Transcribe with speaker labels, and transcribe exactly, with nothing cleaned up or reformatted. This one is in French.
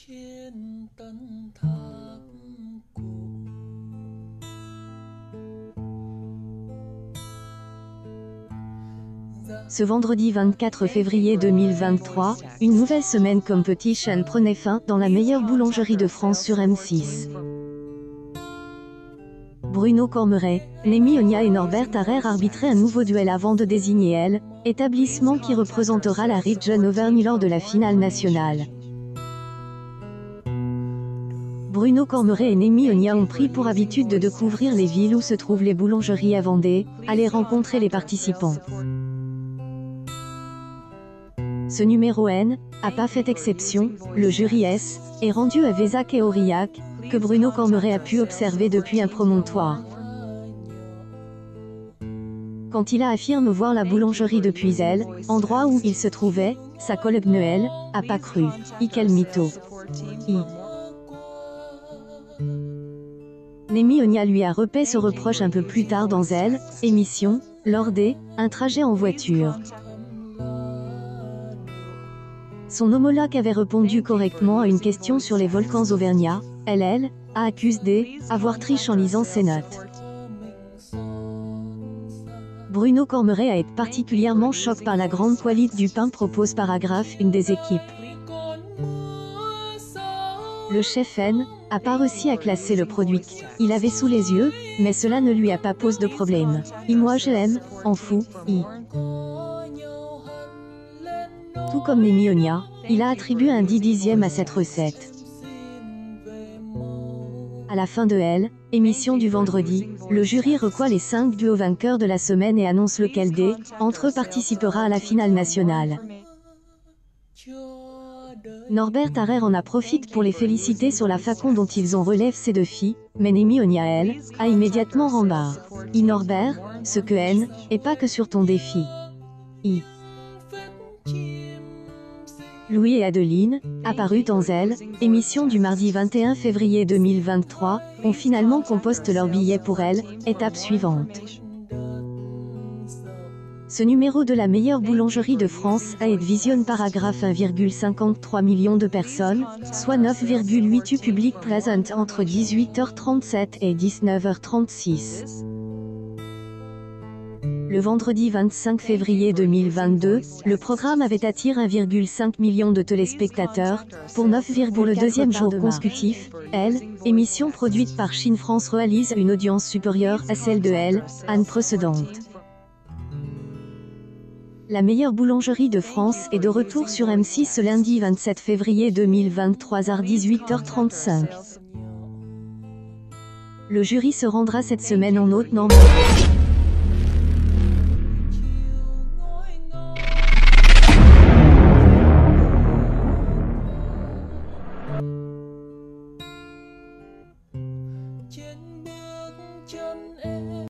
Speaker 1: Ce vendredi vingt-quatre février deux mille vingt-trois, une nouvelle semaine competition prenait fin dans la meilleure boulangerie de France sur M six. Bruno Cormeret, Némi Ogna et Norbert Harrer arbitraient un nouveau duel avant de désigner L, établissement qui représentera la région Auvergne lors de la finale nationale. Bruno Cormeret et Némi Ogna ont pris pour habitude de découvrir les villes où se trouvent les boulangeries à Vendée, aller rencontrer les participants. Ce numéro N a pas fait exception, le jury S est rendu à Vézac et Aurillac, que Bruno Cormeret a pu observer depuis un promontoire. Quand il a affirmé voir la boulangerie depuis elle, endroit où il se trouvait, sa collègue Noël a pas cru. I quel mytho. I. Némi Ogna lui a repayé ce reproche un peu plus tard dans elle, émission, lors des un trajet en voiture. Son homologue avait répondu correctement à une question sur les volcans auvergnats. Elle, elle, a accusé avoir triché en lisant ses notes. Bruno Cormeret a été particulièrement choqué par la grande qualité du pain propose paragraphe une des équipes. Le chef N a pas réussi à classer le produit. Il avait sous les yeux, mais cela ne lui a pas posé de problème. I moi je aime, en fou, I. Tout comme Némi Ogna, il a attribué un dix dixième à cette recette. À la fin de L, émission du vendredi, le jury reçoit les cinq duos vainqueurs de la semaine et annonce lequel des entre eux participera à la finale nationale. Norbert Harrer en a profité pour les féliciter sur la façon dont ils ont relevé ces deux filles, mais Némi Ogna, elle, a immédiatement rembarré. I Norbert, ce que N, et pas que sur ton défi. I. Louis et Adeline, apparus dans Elle, émission du mardi vingt et un février deux mille vingt-trois, ont finalement composté leur billet pour Elle, étape suivante. Ce numéro de la meilleure boulangerie de France a été visionné paragraphe un virgule cinquante-trois millions de personnes, soit neuf virgule huit U public présent entre dix-huit heures trente-sept et dix-neuf heures trente-six. Le vendredi vingt-cinq février deux mille vingt-deux, le programme avait attiré un virgule cinq million de téléspectateurs, pour neuf, pour le deuxième jour consécutif. Elle, émission produite par Chine France réalise une audience supérieure à celle de Elle, année précédente. La meilleure boulangerie de France est de retour sur M six ce lundi vingt-sept février deux mille vingt-trois à dix-huit heures trente-cinq. Le jury se rendra cette semaine en Haute-Normandie.